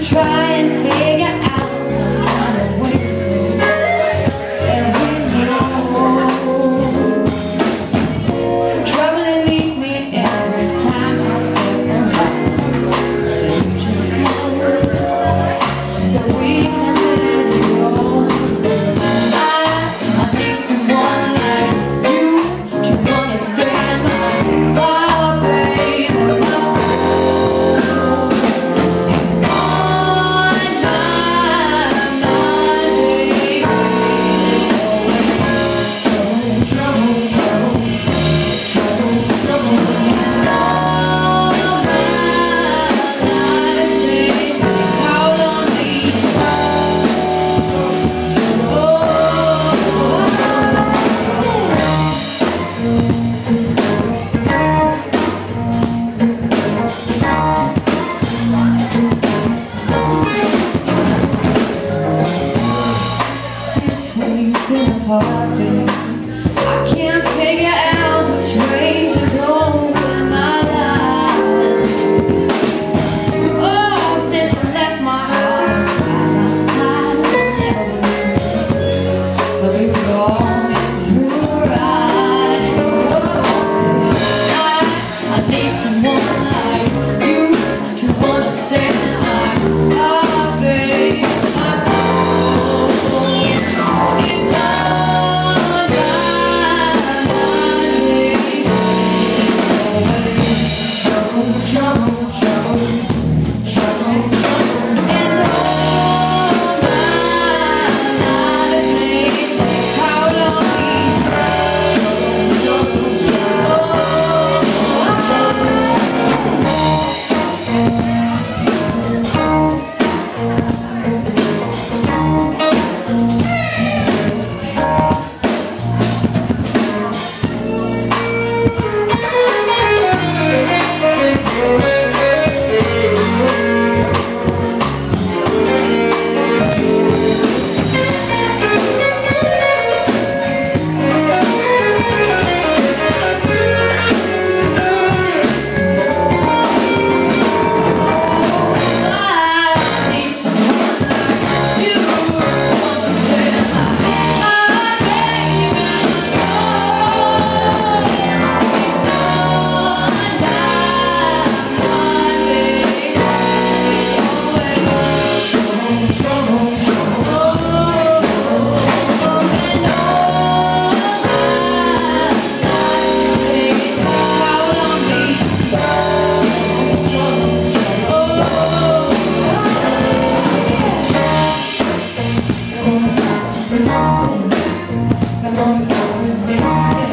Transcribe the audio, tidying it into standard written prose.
try and figure out some kind of way that we know. Trouble meet me every time I step on to just flow, so we can let it go. So I need someone like you to understand my pain and my soul. It's on my mind, baby. There's always trouble, trouble, trouble, trouble, trouble. All my life, baby, count on me to since we've been apart, babe, I can't figure out which way to go in my life. Oh, since I left my heart by my side, I never believed, but we were going through right. Oh, I need someone like you to understand my heart, babe, my soul. It's on my mind, baby. It's always trouble, trouble, trouble, trouble, and all my life, baby, count on me to trouble, Come on, talk to me.